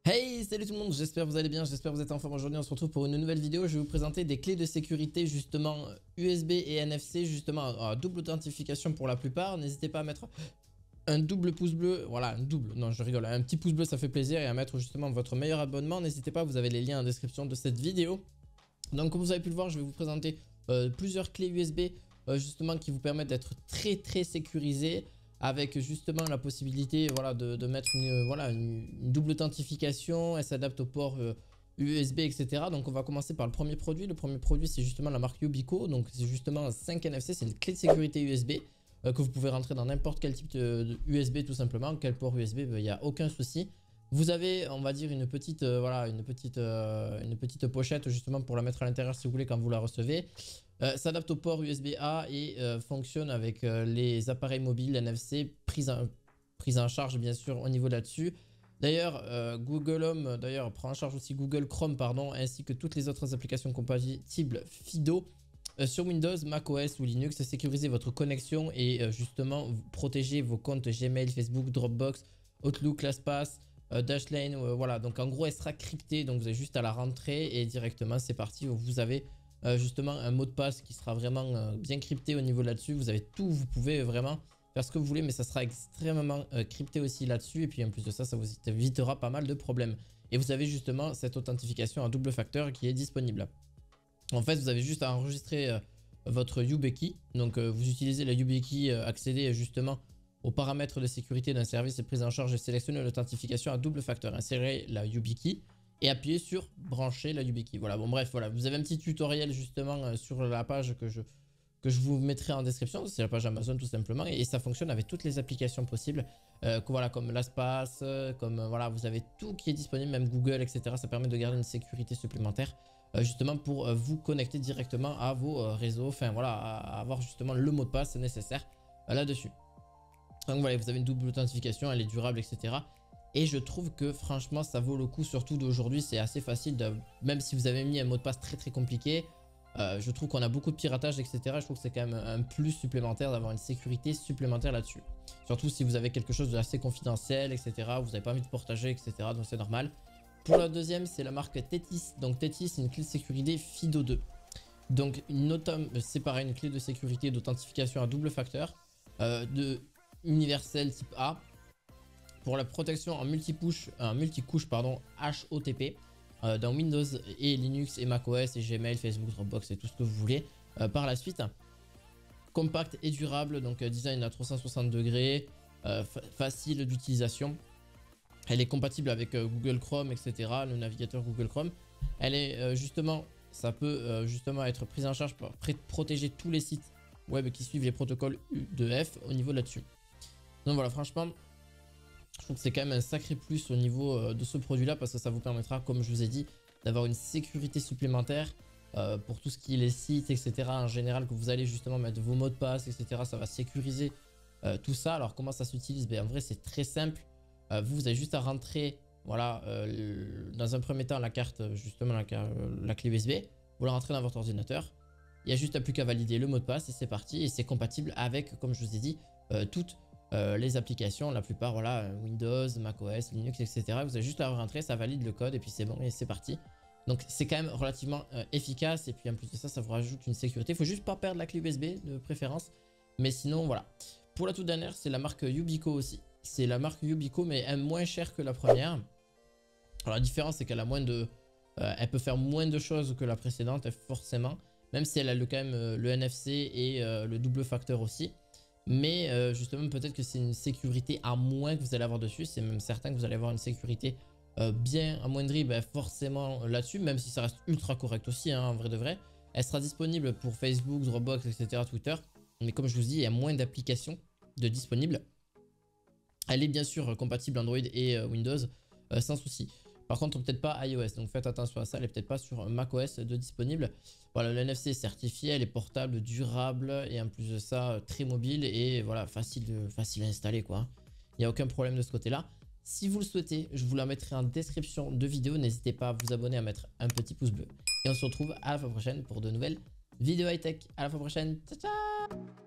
Hey, salut tout le monde, j'espère que vous allez bien, j'espère que vous êtes en forme. Aujourd'hui on se retrouve pour une nouvelle vidéo. Je vais vous présenter des clés de sécurité justement USB et NFC, justement à double authentification pour la plupart. N'hésitez pas à mettre un double pouce bleu, voilà un double, non je rigole, un petit pouce bleu ça fait plaisir, et à mettre justement votre meilleur abonnement. N'hésitez pas, vous avez les liens en description de cette vidéo. Donc comme vous avez pu le voir, je vais vous présenter plusieurs clés USB justement qui vous permettent d'être très sécurisés, avec justement la possibilité voilà, de mettre une double authentification. Elle s'adapte au port USB, etc. Donc on va commencer par le premier produit. Le premier produit, c'est justement la marque Yubico. Donc c'est justement 5 NFC, c'est une clé de sécurité USB que vous pouvez rentrer dans n'importe quel type de USB tout simplement. Quel port USB, il n'y a aucun souci. Vous avez, on va dire, une petite pochette justement pour la mettre à l'intérieur si vous voulez quand vous la recevez. S'adapte au port USB-A et fonctionne avec les appareils mobiles NFC, prise en charge bien sûr au niveau là-dessus. D'ailleurs, Google Home prend en charge aussi Google Chrome, pardon, ainsi que toutes les autres applications compatibles FIDO. Sur Windows, macOS ou Linux, sécurisez votre connexion et justement protéger vos comptes Gmail, Facebook, Dropbox, Outlook, LastPass, Dashlane, voilà. Donc en gros, elle sera cryptée, donc vous avez juste à la rentrer et directement c'est parti. Vous avez justement un mot de passe qui sera vraiment bien crypté au niveau là-dessus. Vous avez tout, vous pouvez vraiment faire ce que vous voulez, mais ça sera extrêmement crypté aussi là-dessus. Et puis en plus de ça, ça vous évitera pas mal de problèmes. Et vous avez justement cette authentification à double facteur qui est disponible. En fait, vous avez juste à enregistrer votre YubiKey. Donc vous utilisez la YubiKey, accéder justement aux paramètres de sécurité d'un service et prise en charge et sélectionner l'authentification à double facteur. Insérez la YubiKey et appuyez sur brancher la YubiKey. Voilà, bon bref, voilà, vous avez un petit tutoriel justement sur la page que je vous mettrai en description. C'est la page Amazon tout simplement, et ça fonctionne avec toutes les applications possibles, voilà, comme LastPass, comme voilà, vous avez tout qui est disponible, même Google, etc. Ça permet de garder une sécurité supplémentaire justement pour vous connecter directement à vos réseaux, enfin voilà, à avoir justement le mot de passe nécessaire là-dessus. Donc voilà, vous avez une double authentification, elle est durable, etc. Et je trouve que franchement ça vaut le coup, surtout d'aujourd'hui. C'est assez facile, même si vous avez mis un mot de passe très compliqué, je trouve qu'on a beaucoup de piratage, etc. Je trouve que c'est quand même un plus supplémentaire d'avoir une sécurité supplémentaire là-dessus. Surtout si vous avez quelque chose d'assez confidentiel, etc. Vous n'avez pas envie de partager, etc. Donc c'est normal. Pour la deuxième, c'est la marque Tethys. Donc Tethys, c'est une clé de sécurité FIDO 2. Donc c'est pareil, une clé de sécurité d'authentification à double facteur de universel type A, pour la protection en multicouche HOTP dans Windows et Linux et macOS et Gmail, Facebook, Dropbox et tout ce que vous voulez. Par la suite, compact et durable, donc design à 360 degrés, facile d'utilisation. Elle est compatible avec Google Chrome, etc. Le navigateur Google Chrome. Elle est justement, ça peut justement être prise en charge pour protéger tous les sites web qui suivent les protocoles U2F au niveau là-dessus. Donc voilà, franchement, je trouve que c'est quand même un sacré plus au niveau de ce produit-là, parce que ça vous permettra, comme je vous ai dit, d'avoir une sécurité supplémentaire pour tout ce qui est les sites, etc. En général, que vous allez justement mettre vos mots de passe, etc. Ça va sécuriser tout ça. Alors comment ça s'utilise? En vrai, c'est très simple. Vous avez juste à rentrer, voilà, dans un premier temps la carte, justement la clé USB. Vous la rentrez dans votre ordinateur. Il n'y a juste plus qu'à valider le mot de passe et c'est parti. Et c'est compatible avec, comme je vous ai dit, toutes les applications, la plupart, voilà, Windows, macOS, Linux, etc. Vous avez juste à rentrer, ça valide le code et puis c'est bon et c'est parti. Donc c'est quand même relativement efficace, et puis en plus de ça, ça vous rajoute une sécurité. Il faut juste pas perdre la clé USB de préférence, mais sinon voilà. Pour la toute dernière, c'est la marque Yubico aussi. C'est la marque Yubico, mais elle est moins chère que la première. Alors la différence, c'est qu'elle a moins de, elle peut faire moins de choses que la précédente, forcément, même si elle a quand même le NFC et le double facteur aussi. Mais justement, peut-être que c'est une sécurité à moins que vous allez avoir dessus. C'est même certain que vous allez avoir une sécurité bien amoindrie, forcément là-dessus, même si ça reste ultra correct aussi, hein, en vrai de vrai. Elle sera disponible pour Facebook, Dropbox, etc., Twitter. Mais comme je vous dis, il y a moins d'applications disponibles. Elle est bien sûr compatible Android et Windows sans souci. Par contre, peut-être pas iOS, donc faites attention à ça. Elle est peut-être pas sur macOS de disponible. Voilà, le NFC est certifié, elle est portable, durable, et en plus de ça, très mobile et voilà, facile à installer, quoi. Il n'y a aucun problème de ce côté-là. Si vous le souhaitez, je vous la mettrai en description de vidéo. N'hésitez pas à vous abonner, à mettre un petit pouce bleu. Et on se retrouve à la fois prochaine pour de nouvelles vidéos high-tech. À la fois prochaine. Ciao, ciao!